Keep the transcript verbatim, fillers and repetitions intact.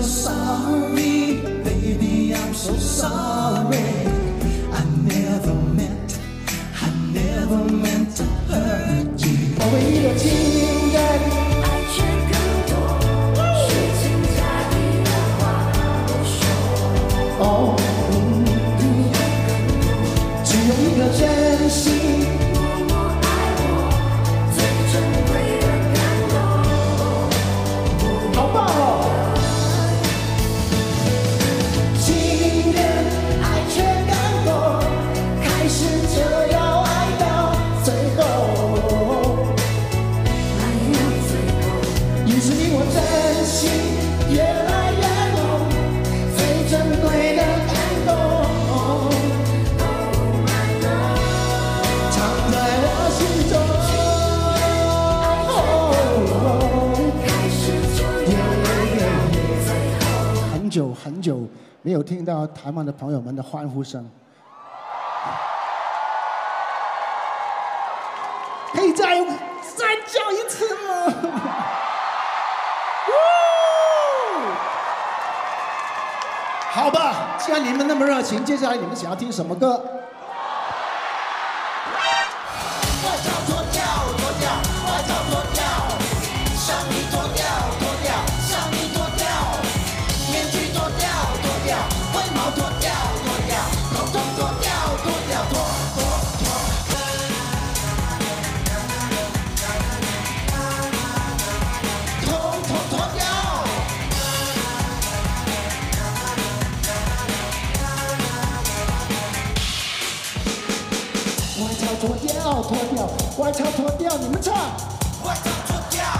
sorry, baby, I'm so sorry. I never meant, I never meant to hurt you. 我唯一的情人，爱却更多，事情加一的话不说。哦，嗯，只有一个真心。 很久很久没有听到台湾的朋友们的欢呼声，可以再再叫一次吗？好吧，既然你们那么热情，接下来你们想要听什么歌？ 脱掉，脱掉，外套脱掉，你们唱。外套脱掉。